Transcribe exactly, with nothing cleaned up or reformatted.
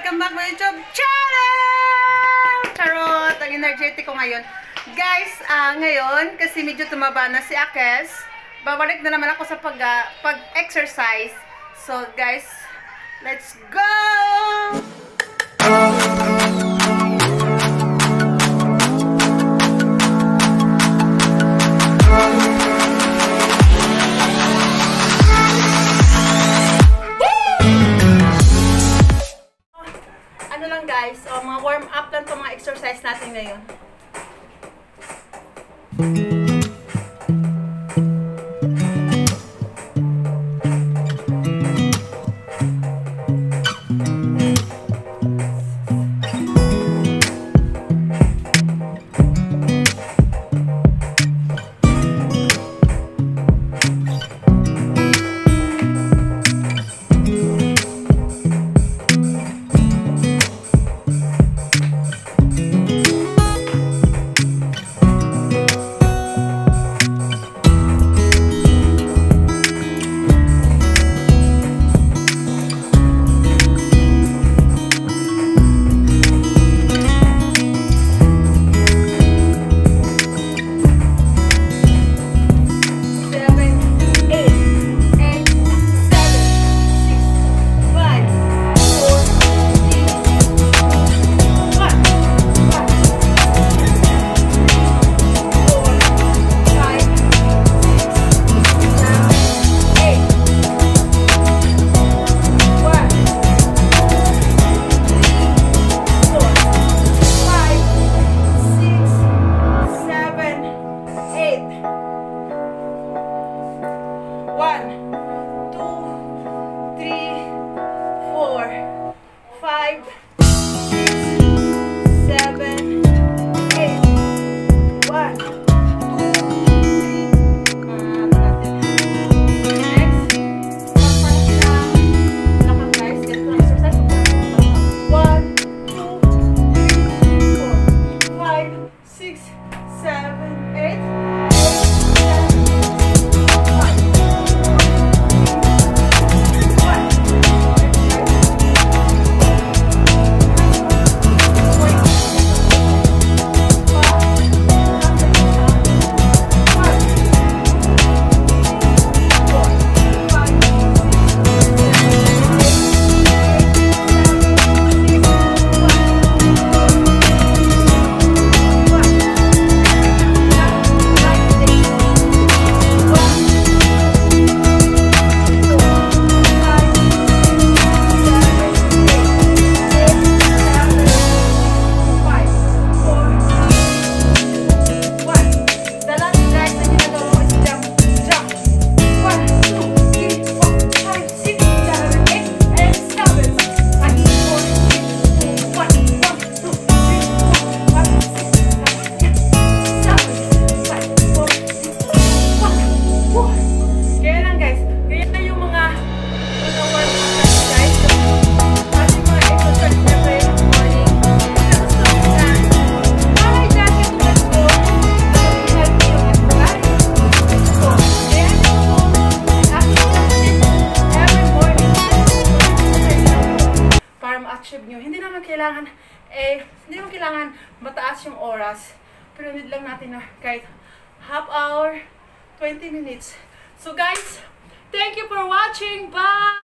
Welcome back my YouTube channel! Charot! Ang energetic ko ngayon. Guys, uh, ngayon, kasi medyo tumaba na si Akes, babalik na naman ako sa pag, uh, pag-exercise. So, guys, let's go! Guys, so mga warm up lang itong mga exercise natin ngayon. Nyo. Hindi naman kailangan, eh, hindi naman kailangan mataas yung oras. Pero need lang natin na kahit half hour, twenty minutes. So guys, thank you for watching. Bye!